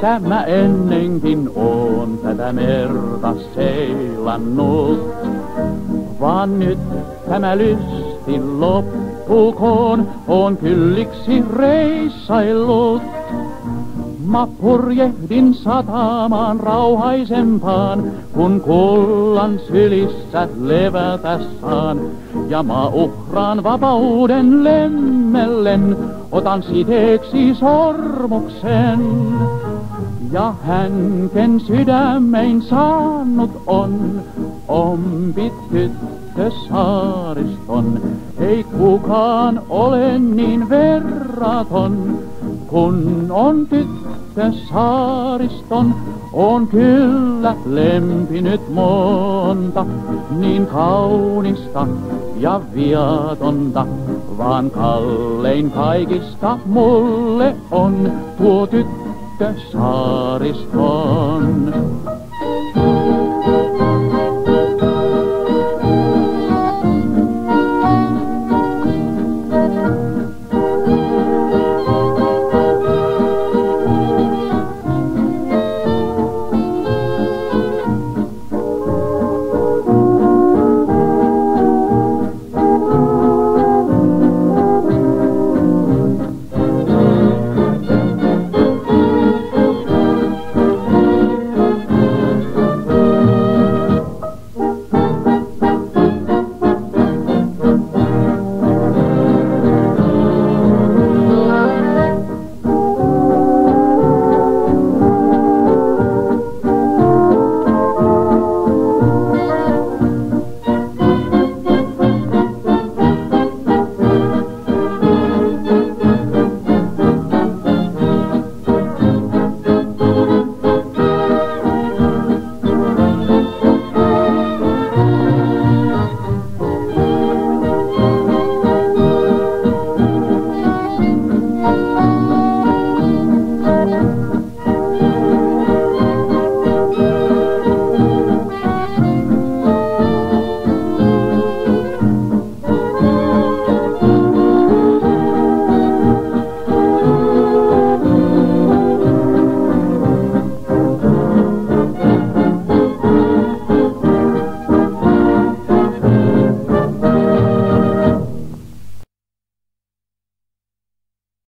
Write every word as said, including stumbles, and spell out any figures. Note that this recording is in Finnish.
että mä ennenkin oon tätä merta seilannut. Vaan nyt tämä lysti loppukoon, on kylliksi reissaillut. Mä purjehdin satamaan rauhaisempaan, kun kullan sylissä levätä saan. Ja mä uhraan vapauden lemmellen, otan siteeksi sormuksen. Ja hän, ken sydämein saanut on, ompit tyttö saariston. Ei kukaan ole niin verraton, kun on tyttö saariston. On kyllä lempinyt monta, niin kaunista ja viatonta, vaan kallein kaikista mulle on tuo tyttö saariston.